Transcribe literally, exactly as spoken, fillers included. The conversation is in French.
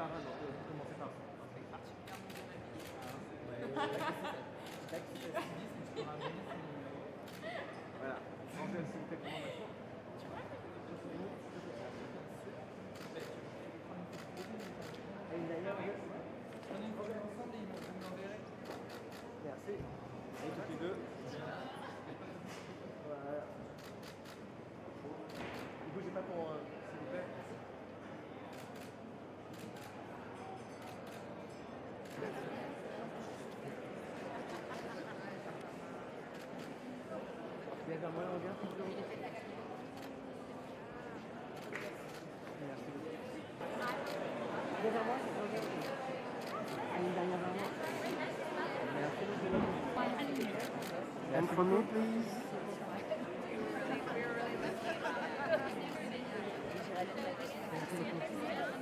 par un, donc vous commencez par ça. Voilà. Angèle, s'il vous plaît, comment maintenant? Et d'ailleurs, prenez une photo ensemble et ils m'enverrez. Merci. Et tous les deux. Voilà. Ne bougez pas pour, euh, s'il vous plaît. Viens vers moi, regarde. Merci beaucoup. Viens vers moi, regarde. Allez, derrière vers moi. Merci beaucoup. And for me, please. Merci beaucoup.